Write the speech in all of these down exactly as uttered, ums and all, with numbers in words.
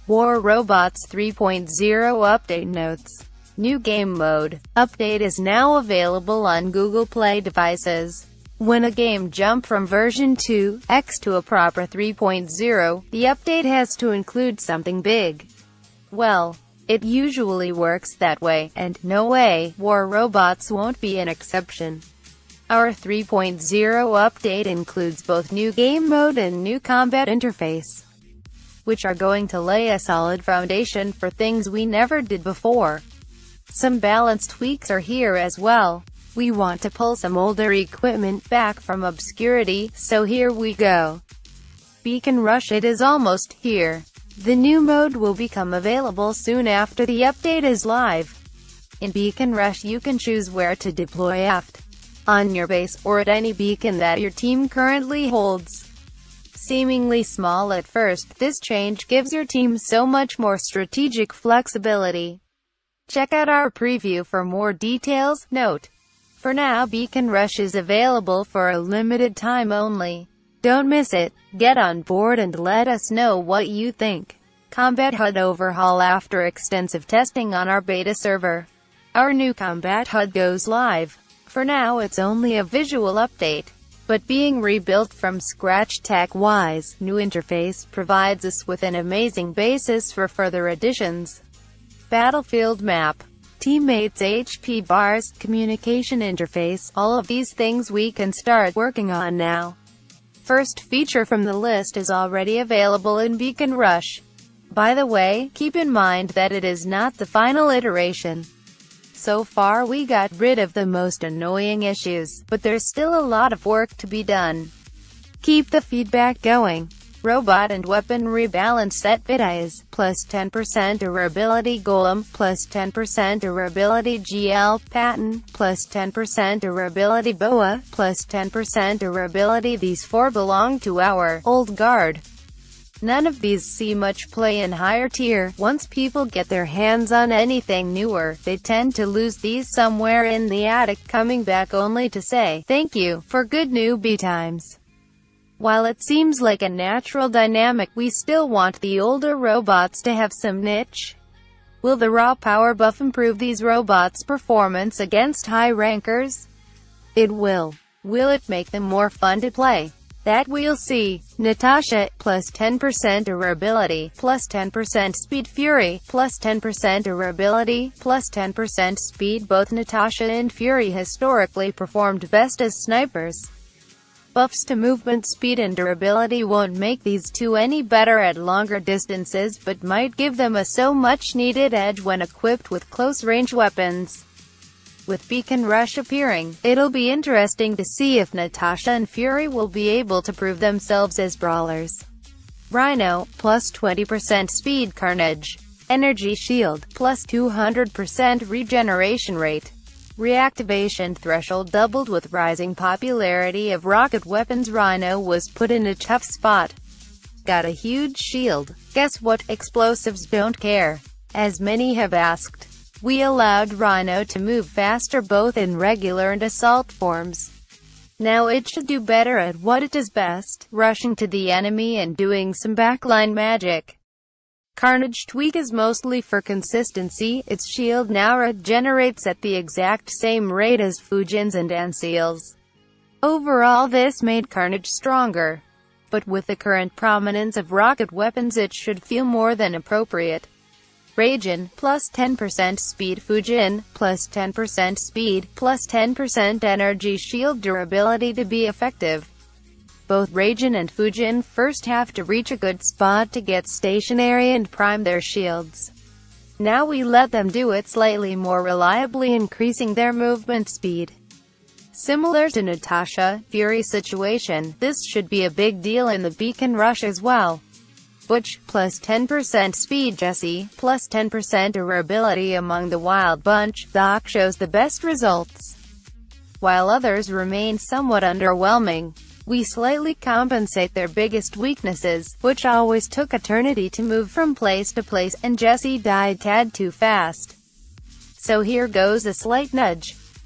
War Robots three point oh Update Notes. New game mode. Update is now available on Google Play devices. When a game jumps from version two point x to a proper three point oh, the update has to include something big. Well, it usually works that way, and no way, War Robots won't be an exception. Our three point oh update includes both new game mode and new combat interface, which are going to lay a solid foundation for things we never did before. Some balance tweaks are here as well. We want to pull some older equipment back from obscurity, so here we go. Beacon Rush. It is almost here. The new mode will become available soon after the update is live. In Beacon Rush you can choose where to deploy aft, on your base, or at any beacon that your team currently holds. Seemingly small at first, this change gives your team so much more strategic flexibility. Check out our preview for more details. Note: for now, Beacon Rush is available for a limited time only. Don't miss it. Get on board and let us know what you think. Combat H U D overhaul. After extensive testing on our beta server, our new Combat H U D goes live. For now it's only a visual update, but being rebuilt from scratch tech-wise, new interface provides us with an amazing basis for further additions. Battlefield map, teammates, H P bars, communication interface, all of these things we can start working on now. First feature from the list is already available in Beacon Rush. By the way, keep in mind that it is not the final iteration. So far we got rid of the most annoying issues, but there's still a lot of work to be done. Keep the feedback going. Robot and weapon rebalance set. Vitais, plus ten percent durability. Golem, plus ten percent durability. G L, Patton, plus ten percent durability. Boa, plus ten percent durability. These four belong to our old guard. None of these see much play in higher tier. Once people get their hands on anything newer, they tend to lose these somewhere in the attic, coming back only to say, thank you, for good newbie times. While it seems like a natural dynamic, we still want the older robots to have some niche. Will the raw power buff improve these robots' performance against high rankers? It will. Will it make them more fun to play? That we'll see. Natasha, plus ten percent durability, plus ten percent speed. Fury, plus ten percent durability, plus ten percent speed. Both Natasha and Fury historically performed best as snipers. Buffs to movement speed and durability won't make these two any better at longer distances, but might give them a so much needed edge when equipped with close-range weapons. With Beacon Rush appearing, it'll be interesting to see if Natasha and Fury will be able to prove themselves as brawlers. Rhino, plus twenty percent speed. Carnage, energy shield, plus two hundred percent regeneration rate. Reactivation threshold doubled with rising popularity of rocket weapons. Rhino was put in a tough spot. Got a huge shield. Guess what? Explosives don't care. As many have asked, we allowed Rhino to move faster both in regular and assault forms. Now it should do better at what it does best, rushing to the enemy and doing some backline magic. Carnage tweak is mostly for consistency. Its shield now regenerates at the exact same rate as Fujin's and Anseal's. Overall this made Carnage stronger, but with the current prominence of rocket weapons it should feel more than appropriate. Raijin, plus ten percent speed. Fujin, plus ten percent speed, plus ten percent energy shield durability. To be effective, both Raijin and Fujin first have to reach a good spot to get stationary and prime their shields. Now we let them do it slightly more reliably, increasing their movement speed. Similar to Natasha, Fury situation, this should be a big deal in the Beacon Rush as well. Butch, plus ten percent speed. Jesse, plus ten percent durability. Among the Wild Bunch, Doc shows the best results, while others remain somewhat underwhelming. We slightly compensate their biggest weaknesses. Butch always took eternity to move from place to place, and Jesse died tad too fast. So here goes a slight nudge.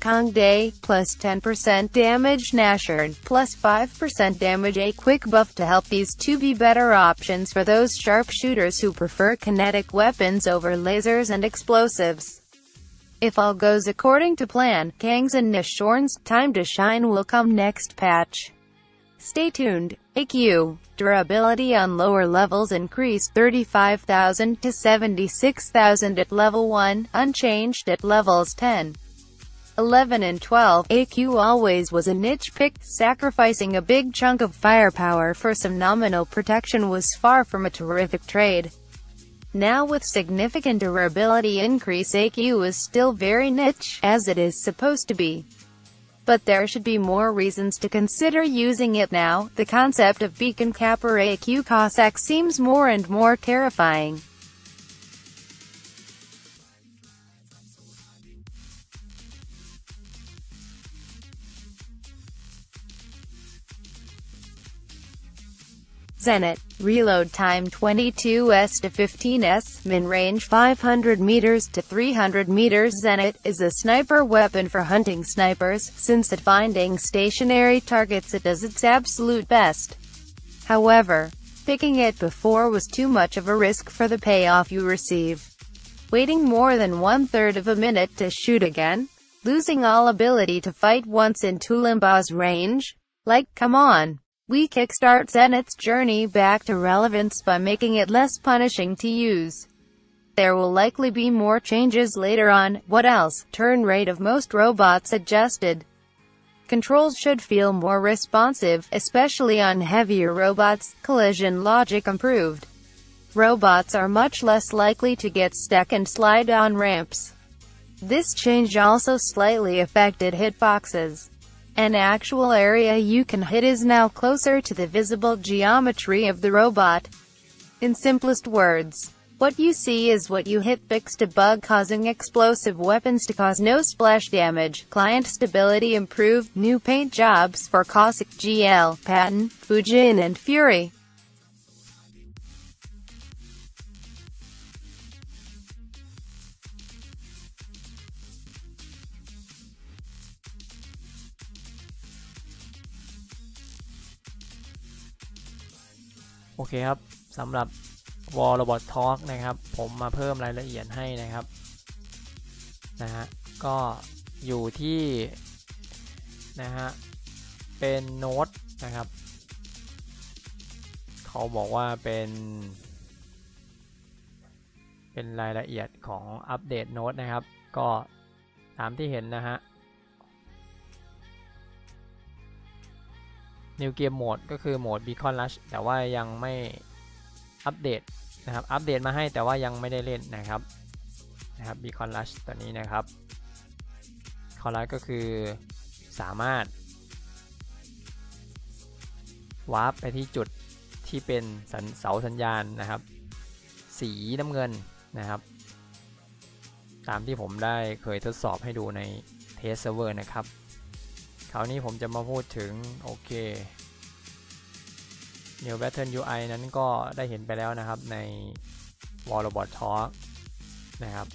Kong Day, plus ten percent damage Nashorn, plus five percent damage. A quick buff to help these two be better options for those sharpshooters who prefer kinetic weapons over lasers and explosives. If all goes according to plan, Kang's and Nashorn's time to shine will come next patch. Stay tuned. A Q. Durability on lower levels increased thirty-five thousand to seventy-six thousand at level one, unchanged at levels ten, eleven and twelve. A Q always was a niche pick, sacrificing a big chunk of firepower for some nominal protection was far from a terrific trade. Now with significant durability increase, A Q is still very niche, as it is supposed to be. But there should be more reasons to consider using it now. The concept of Beacon Cap or A Q Cossack seems more and more terrifying. Zenit. Reload time twenty-two S to fifteen S, min range five hundred meters to three hundred meters. Zenit is a sniper weapon for hunting snipers, since at finding stationary targets it does its absolute best. However, picking it before was too much of a risk for the payoff you receive. Waiting more than one-third of a minute to shoot again? Losing all ability to fight once in Tulimba's range? Like, come on. We kickstart Zenit's journey back to relevance by making it less punishing to use. There will likely be more changes later on. What else? Turn rate of most robots adjusted. Controls should feel more responsive, especially on heavier robots. Collision logic improved. Robots are much less likely to get stuck and slide on ramps. This change also slightly affected hitboxes. An actual area you can hit is now closer to the visible geometry of the robot. In simplest words, what you see is what you hit. Fixed a bug causing explosive weapons to cause no splash damage. Client stability improved. New paint jobs for Cossack, G L, Patton, Fujin and Fury. โอเคครับสำหรับ War Robot Talk นะครับผมมาเพิ่มรายละเอียดให้นะครับนะฮะก็อยู่ที่นะฮะเป็นโน้ตนะครับเขาบอกว่าเป็นเป็นรายละเอียดของอัปเดตโน้ตนะครับก็ตามที่เห็นนะฮะNew Game Mode ก็คือโหมด Beacon Rush แต่ว่ายังไม่อัปเดตนะครับอัปเดตมาให้แต่ว่ายังไม่ได้เล่นนะครับนะครับ Beacon Rush ตัวนี้นะครับ Beacon Rush ก็คือสามารถวาร์ปไปที่จุดที่เป็นเสาสัญญาณนะครับสีน้ำเงินนะครับตามที่ผมได้เคยทดสอบให้ดูใน Test Server นะครับคราวนี้ผมจะมาพูดถึงโอเค New Pattern ยู ไอ นั้นก็ได้เห็นไปแล้วนะครับใน War Robot Talk นะครับ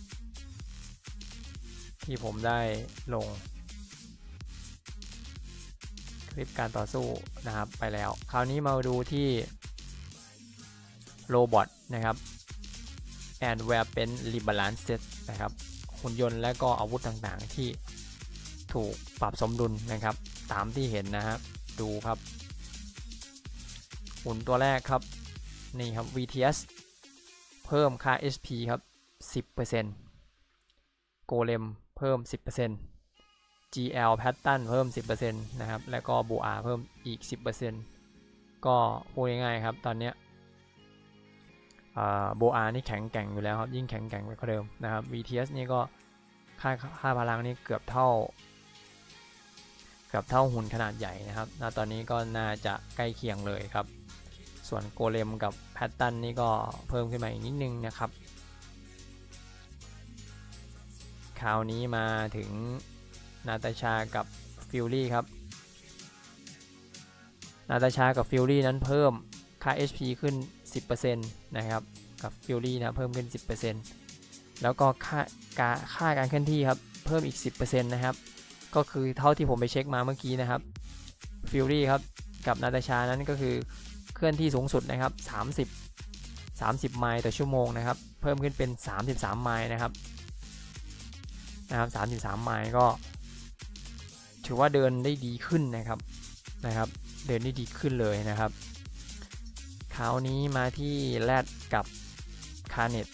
ที่ผมได้ลงคลิปการต่อสู้นะครับไปแล้วคราวนี้มาดูที่ Robot นะครับ and Weapon Rebalance Set นะครับหุ่นยนต์และก็อาวุธต่างๆที่ถูกปรับสมดุลนะครับตามที่เห็นนะครับดูครับหุ่นตัวแรกครับนี่ครับ วี ที เอส เพิ่มค่า เอช พี ครับ สิบเปอร์เซ็นต์ Golem เพิ่ม สิบเปอร์เซ็นต์ จี แอล Pattern เพิ่ม สิบเปอร์เซ็นต์ นะครับแล้วก็ Boa เพิ่มอีก สิบเปอร์เซ็นต์ ก็พูดง่ายๆครับตอนนี้โบอานี่แข็งแกร่งอยู่แล้วครับยิ่งแข็งแกร่งไปกว่าเดิมนะครับ วี ที เอส นี่ก็ค่าค่าพลังนี่เกือบเท่าเกือบเท่าหุ่นขนาดใหญ่นะครับณตอนนี้ก็น่าจะใกล้เคียงเลยครับส่วนโกเลมกับแพตตันนี่ก็เพิ่มขึ้นมาอีกนิดนึงนะครับคราวนี้มาถึงนาตาชากับฟิลลี่ครับนาตาชากับฟิลลี่นั้นเพิ่มค่า เอช พี ขึ้น สิบเปอร์เซ็นต์ นะครับกับฟิลลี่นะเพิ่มขึ้น สิบเปอร์เซ็นต์ แล้วก็ค่าการค่าการเคลื่อนที่ครับเพิ่มอีก สิบเปอร์เซ็นต์ นะครับก็คือเท่าที่ผมไปเช็คมาเมื่อกี้นะครับฟิลลี่ครับกับนาตาชานั้นก็คือเคลื่อนที่สูงสุดนะครับสามสิบ สามสิบไมล์ต่อชั่วโมงนะครับเพิ่มขึ้นเป็นสามสิบสามไมล์นะครับนะครับสามสิบสามไมล์ก็ถือว่าเดินได้ดีขึ้นนะครับนะครับเดินได้ดีขึ้นเลยนะครับคราวนี้มาที่แรดกับคาร์เน็ต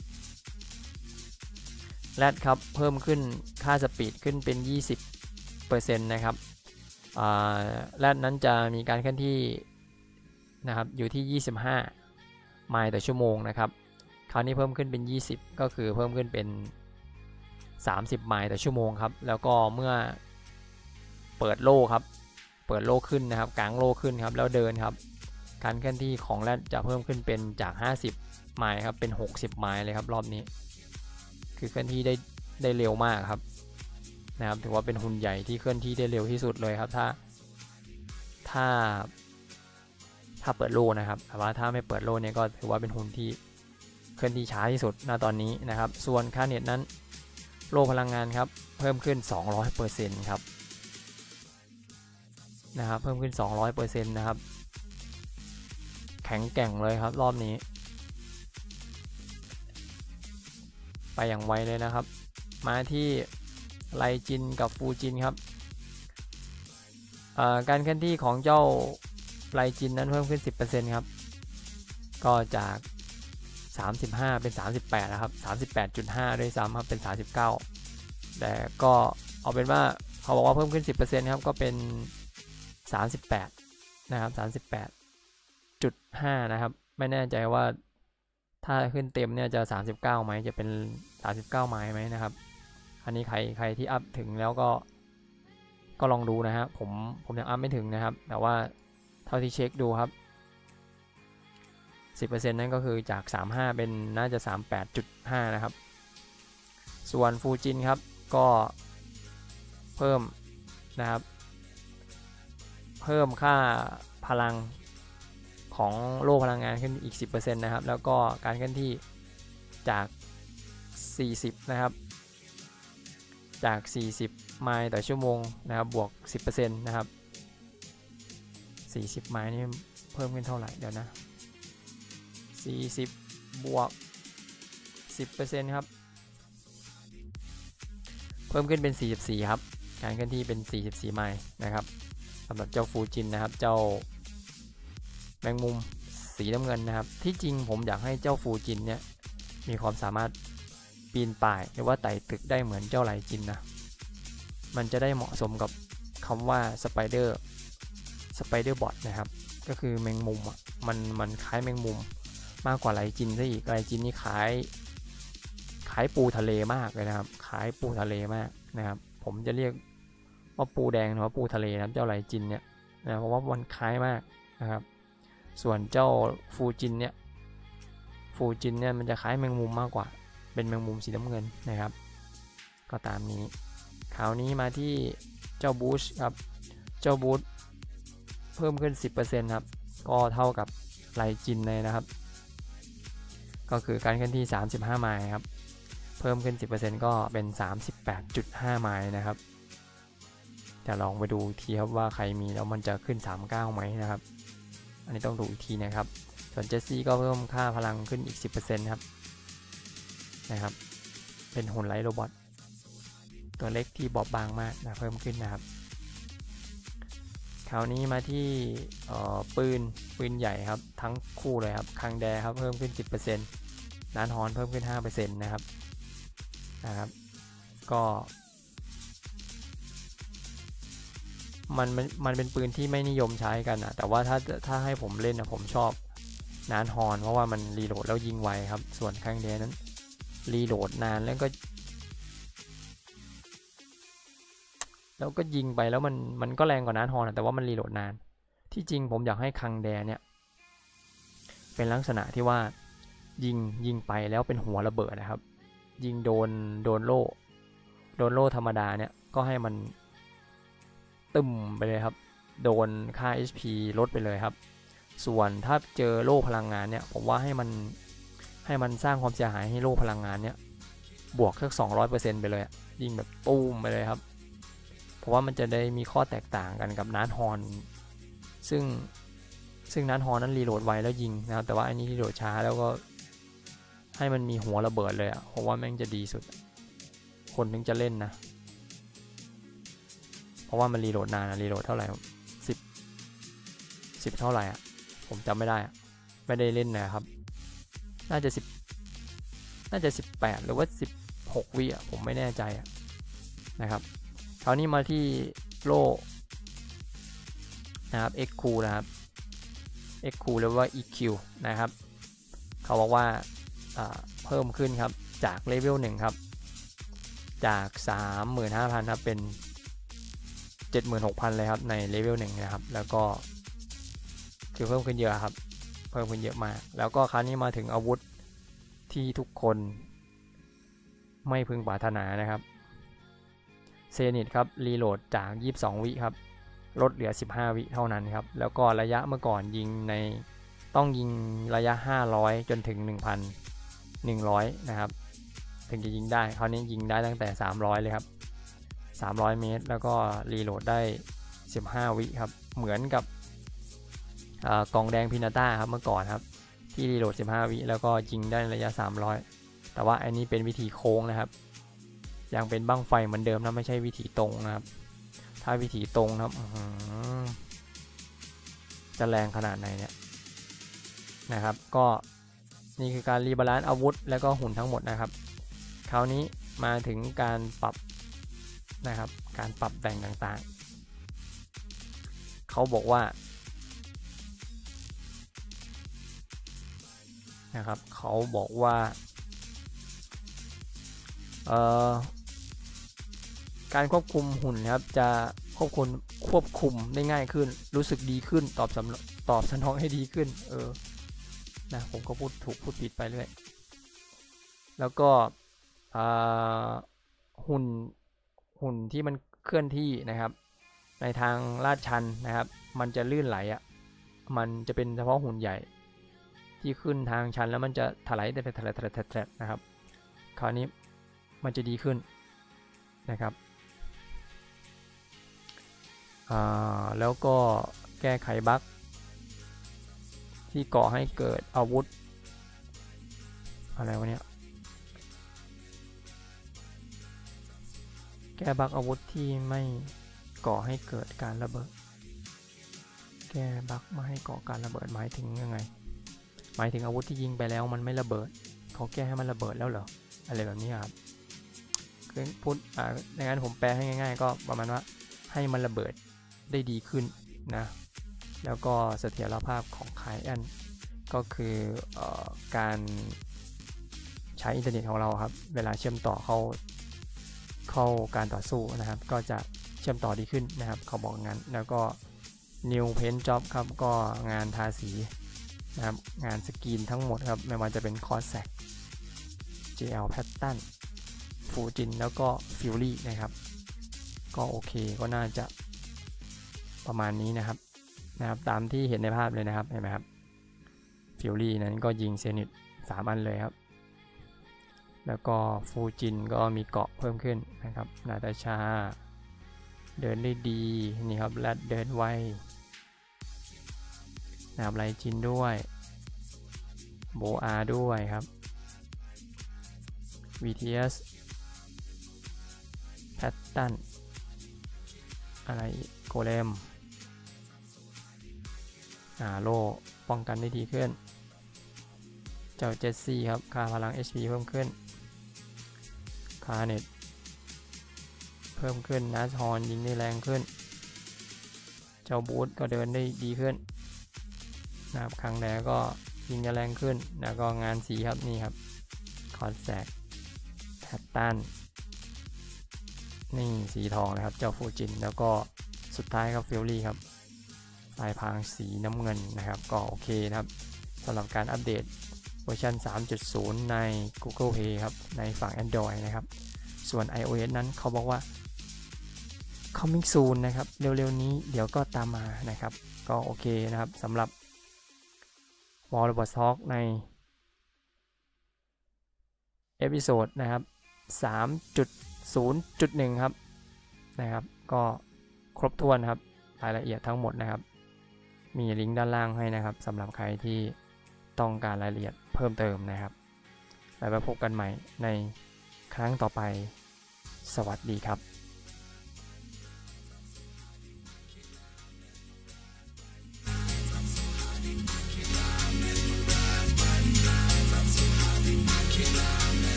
แรดครับเพิ่มขึ้นค่าสปีดขึ้นเป็น ยี่สิบเปอร์เซ็นต์ นะครับแรดนั้นจะมีการเคลื่อนที่นะครับอยู่ที่ยี่สิบห้าไมล์ต่อชั่วโมงนะครับคราวนี้เพิ่มขึ้นเป็นยี่สิบก็คือเพิ่มขึ้นเป็นสามสิบไมล์ต่อชั่วโมงครับแล้วก็เมื่อเปิดโล่ครับเปิดโล่ขึ้นนะครับกลางโล่ขึ้นครับแล้วเดินครับการเคลื่อนที่ของแรดจะเพิ่มขึ้นเป็นจากห้าสิบไมล์ครับเป็นหกสิบไมล์เลยครับรอบนี้คือเคลื่อนที่ได้ได้เร็วมากครับนะครับถือว่าเป็นหุ่นใหญ่ที่เคลื่อนที่ได้เร็วที่สุดเลยครับถ้าถ้าถ้าเปิดโล่นะครับแต่ว่าถ้าไม่เปิดโล่เนี่ยก็ถือว่าเป็นหุ่นที่เคลื่อนที่ช้าที่สุดณตอนนี้นะครับส่วนคาร์เน็ตนั้นโล่พลังงานครับเพิ่มขึ้น สองร้อยเปอร์เซ็นต์ ครับนะครับเพิ่มขึ้น สองร้อยเปอร์เซ็นต์ นะครับแข็งแกร่งเลยครับรอบนี้ไปอย่างไวเลยนะครับมาที่ไลจินกับฟูจินครับการเคลื่อนที่ของเจ้าไลจินนั้นเพิ่มขึ้น สิบเปอร์เซ็นต์ ครับก็จากสามสิบห้าเป็นสามสิบแปดนะครับ สามสิบแปดจุดห้า ด้วยซ้ำครับเป็นสามสิบเก้าแต่ก็เอาเป็นว่าเขาบอกว่าเพิ่มขึ้น สิบเปอร์เซ็นต์ ครับก็เป็นสามสิบแปดนะครับ สามสิบแปดจุดห้า นะครับไม่แน่ใจว่าถ้าขึ้นเต็มเนี่ยจะสามสิบเก้าไหมจะเป็นสามสิบเก้าไมล์ไหมนะครับอันนี้ใครใครที่อัพถึงแล้วก็ก็ลองดูนะฮะผมผมยังอัพไม่ถึงนะครับแต่ว่าเท่าที่เช็คดูครับ สิบเปอร์เซ็นต์ นั่นก็คือจากสามสิบห้าเป็นน่าจะ สามสิบแปดจุดห้า นะครับส่วนฟูจินครับก็เพิ่มนะครับเพิ่มค่าพลังของโล่พลังงานขึ้นอีก สิบเปอร์เซ็นต์ นะครับแล้วก็การเคลื่อนที่จากสี่สิบนะครับจากสี่สิบไมล์ต่อชั่วโมงนะครับบวก สิบเปอร์เซ็นต์ นะครับสี่สิบไมล์นี่เพิ่มขึ้นเท่าไหร่เดี๋ยวนะสี่สิบบวก สิบเปอร์เซ็นต์ ครับเพิ่มขึ้นเป็นสี่สิบสี่ครับการเคลื่อนที่เป็นสี่สิบสี่ไมล์นะครับสำหรับเจ้าฟูจินนะครับเจ้าแมงมุมสีน้ำเงินนะครับที่จริงผมอยากให้เจ้าฟูจินเนี่ยมีความสามารถปีนป่ายหรือว่าไต่ตึกได้เหมือนเจ้าไลจินนะมันจะได้เหมาะสมกับคำว่าสไปเดอร์สไปเดอร์บอทนะครับก็คือแมงมุมอ่ะมันมันคล้ายแมงมุมมากกว่าไลจินซะอีกไลจินนี่คล้ายคล้ายปูทะเลมากเลยนะครับคล้ายปูทะเลมากนะครับผมจะเรียกว่าปูแดงหรือว่าปูทะเลนะครับเจ้าไลจินเนี่ยนะเพราะว่ามันคล้ายมากนะครับส่วนเจ้าฟูจินเนี่ยฟูจินเนี่ยมันจะคล้ายแมงมุมมากกว่าเป็นแมงมุมสีน้ำเงินนะครับก็ตามนี้คราวนี้มาที่เจ้าบูชครับเจ้าบูชเพิ่มขึ้น สิบเปอร์เซ็นต์ ครับก็เท่ากับไลจินเลยนะครับก็คือการเคลื่อนที่สามสิบห้าไมล์ครับเพิ่มขึ้น สิบเปอร์เซ็นต์ ก็เป็น สามสิบแปดจุดห้า ไมล์นะครับจะลองไปดูทีครับว่าใครมีแล้วมันจะขึ้นสามสิบเก้าไหมนะครับอันนี้ต้องดูอีกทีนะครับส่วนเจสซี่ก็เพิ่มค่าพลังขึ้นอีก สิบเปอร์เซ็นต์ ครับนะครับเป็นหุ่นไลท์โรบอทตัวเล็กที่บอบบางมากนะเพิ่มขึ้นนะครับคราวนี้มาที่ปืนปืนใหญ่ครับทั้งคู่เลยครับคังแดครับเพิ่มขึ้น สิบเปอร์เซ็นต์ นานฮอนเพิ่มขึ้น ห้าเปอร์เซ็นต์ นะครับนะครับก็มันมันมันเป็นปืนที่ไม่นิยมใช้กันนะแต่ว่าถ้าถ้าให้ผมเล่นนะผมชอบนานฮอนเพราะว่ามันรีโหลดแล้วยิงไวครับส่วนคังแดนั้นรีโหลดนานแล้วก็แล้วก็ยิงไปแล้วมันมันก็แรงกว่านานฮอนแต่ว่ามันรีโหลดนานที่จริงผมอยากให้คังแดเนี่ยเป็นลักษณะที่ว่ายิงยิงไปแล้วเป็นหัวระเบิดนะครับยิงโดนโดนโล่โดนโล่ธรรมดาเนี่ยก็ให้มันตึมไปเลยครับโดนค่า เอช พี ลดไปเลยครับส่วนถ้าเจอโล่พลังงานเนี่ยผมว่าให้มันให้มันสร้างความเสียหายให้โล่พลังงานเนี่ยบวกสัก สองร้อยเปอร์เซ็นต์ ไปเลยยิงแบบตูมไปเลยครับเพราะว่ามันจะได้มีข้อแตกต่างกันกับนัดฮอนซึ่งซึ่งนัดฮอนนั้นรีโหลดไวแล้วยิงนะครับแต่ว่าอันนี้รีโหลดช้าแล้วก็ให้มันมีหัวระเบิดเลยอ่ะเพราะว่าแม่งจะดีสุดคนถึงจะเล่นนะเพราะว่ามันรีโหลดนานนะรีโหลดเท่าไหร่สิบสิบเท่าไหร่อ่ะผมจำไม่ได้อ่ะไม่ได้เล่นนะครับน่าจะสิบน่าจะสิบแปดหรือว่าสิบหกวิอ่ะผมไม่แน่ใจอ่ะนะครับคราวนี้มาที่โล่นะครับ X คูลนะครับ X คูลหรือว่า อี คิว นะครับเขาบอกว่าเพิ่มขึ้นครับจากเลเวลหนึ่งครับจาก สามหมื่นห้าพัน ครับเป็น เจ็ดหมื่นหกพัน เลยครับในเลเวลหนึ่งนะครับแล้วก็คือเพิ่มขึ้นเยอะครับเพิ่มขึ้นเยอะมากแล้วก็คราวนี้มาถึงอาวุธที่ทุกคนไม่พึงปรารถนานะครับเซนิตครับรีโหลดจากยี่สิบสองวิครับลดเหลือสิบห้าวิเท่านั้นครับแล้วก็ระยะเมื่อก่อนยิงในต้องยิงระยะห้าร้อยจนถึง หนึ่งพันหนึ่งร้อย นะครับถึงจะยิงได้คราวนี้ยิงได้ตั้งแต่สามร้อยเลยครับสามร้อยเมตรแล้วก็รีโหลดได้สิบห้าวิครับเหมือนกับกองแดงพินาต้าครับเมื่อก่อนครับที่รีโหลดสิบห้าวิแล้วก็ยิงได้ระยะสามร้อยแต่ว่าอันนี้เป็นวิธีโค้งนะครับยังเป็นบั้งไฟเหมือนเดิมนะไม่ใช่วิธีตรงนะครับถ้าวิธีตรงนะครับจะแรงขนาดไหนเนี่ยนะครับก็นี่คือการรีบาลานซ์อาวุธแล้วก็หุ่นทั้งหมดนะครับคราวนี้มาถึงการปรับนะครับการปรับแต่งต่างๆเขาบอกว่านะครับเขาบอกว่าเอ่อการควบคุมหุ่นนะครับจะควบคุมควบคุมได้ง่ายขึ้นรู้สึกดีขึ้นตอบสำตอบสนองให้ดีขึ้นเออนะผมก็พูดถูกพูดผิดไปเรื่อยแล้วก็หุ่นหุ่นที่มันเคลื่อนที่นะครับในทางลาดชันนะครับมันจะลื่นไหลอ่ะมันจะเป็นเฉพาะหุ่นใหญ่ที่ขึ้นทางชันแล้วมันจะถลายแต่ถลายถลายถลายนะครับคราวนี้มันจะดีขึ้นนะครับแล้วก็แก้ไขบั๊กที่ก่อให้เกิดอาวุธอะไรวะเนี่ยแก้บั๊กอาวุธที่ไม่ก่อให้เกิดการระเบิดแก้บั๊กไม่ให้ก่อการระเบิดหมายถึงยังไงหมายถึงอาวุธที่ยิงไปแล้วมันไม่ระเบิดเขาแก้ให้มันระเบิดแล้วเหรออะไรแบบนี้ครับคือพูดอ่าในงั้นผมแปลให้ง่ายๆก็ประมาณว่าให้มันระเบิดได้ดีขึ้นนะแล้วก็เสถียรภาพของไคแอนก็คือเอ่อการใช้อินเทอร์เน็ตของเราครับเวลาเชื่อมต่อเข้าเข้าการต่อสู้นะครับก็จะเชื่อมต่อดีขึ้นนะครับเขาบอกงั้นแล้วก็ New Paint Job ครับก็งานทาสีนะครับงานสกรีนทั้งหมดครับไม่ว่าจะเป็น Cossack เจ แอล Pattern ฟูจินแล้วก็ Fury นะครับก็โอเคก็น่าจะประมาณนี้นะครับนะครับตามที่เห็นในภาพเลยนะครับเห็นไหมครับ Fury นั้นก็ยิงเซนิตสามอันเลยครับแล้วก็ฟูจินก็มีเกาะเพิ่มขึ้นนะครับนาตาชาเดินได้ดีนี่ครับและเดินไวนะครับไลจินด้วยโบอาด้วยครับ วี ที เอส แพตตันอะไรโกเลมอ่าโลป้องกันได้ดีขึ้นเจ้าเจสซี่ครับค่าพลัง เอช พี เพิ่มขึ้นคาเน็ตเพิ่มขึ้นนัสฮอนยิงได้แรงขึ้นเจ้าบูธก็เดินได้ดีขึ้นนะครับครั้งแรกก็ยิงได้แรงขึ้นแล้วก็งานสีครับนี่ครับคอนแซกแพตตันนี่สีทองนะครับเจ้าฟูจินแล้วก็สุดท้ายครับฟิลลี่ครับลายพรางสีน้ำเงินนะครับก็โอเคนะครับสำหรับการอัปเดตเวอร์ชัน สามจุดศูนย์ ใน Google Play ครับในฝั่ง Android นะครับส่วน iOS นั้นเขาบอกว่า coming soon นะครับเร็วๆนี้เดี๋ยวก็ตามมานะครับก็โอเคนะครับสำหรับ World of Warcraft ในเอพิโซดนะครับ สามจุดศูนย์จุดหนึ่ง ครับนะครับก็ครบถ้วนครับรายละเอียดทั้งหมดนะครับมีลิงก์ด้านล่างให้นะครับสำหรับใครที่ต้องการรายละเอียดเพิ่มเติมนะครับแล้วไปพบกันใหม่ในครั้งต่อไปสวัสดีครับ